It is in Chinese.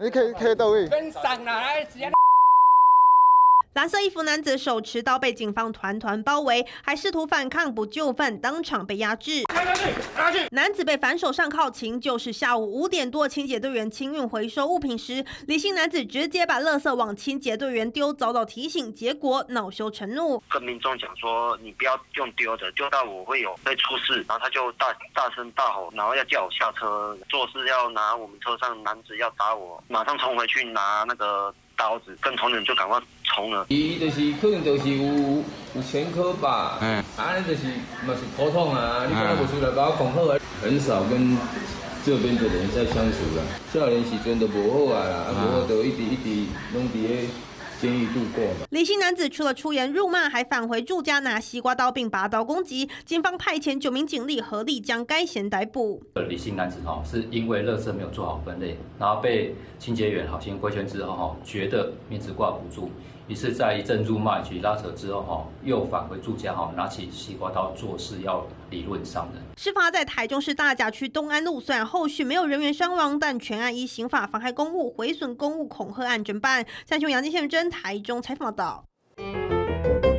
你可以到位。 跟上来，直接。 蓝色衣服男子手持刀被警方团团包围，还试图反抗不就范，当场被压制。男子被反手上铐擒救，是下午5点多，清洁队员清运回收物品时，李姓男子直接把垃圾往清洁队员丢，遭到提醒，结果恼羞成怒， 跟民众讲说你不要用丢的，丢到我会有会出事，然后他就大声大吼，然后要叫我下车，做事要拿我们车上男子要打我，马上冲回去拿那个刀子，跟同仁就赶快冲了。 伊就是可能就是有前科吧，安尼就是嘛是头痛啊，你讲不出来把我恐吓啊，很少跟这边的人在相处啦。少年时阵都无好啊啦，无好就一直拢伫咧监狱度过。 李姓男子除了出言辱骂，还返回住家拿西瓜刀并拔刀攻击，警方派遣9名警力合力将该嫌逮捕。 李姓男子是因为垃圾没有做好分类，然后被清洁员好心规劝之后觉得面子挂不住，于是在一阵辱骂以及拉扯之后又返回住家拿起西瓜刀做事要理论伤人。 事发在台中市大甲区东安路，虽然后续没有人员伤亡，但全案依刑法妨害公务、毁损公务、恐吓案侦办。三雄杨金宪真台中采访报道。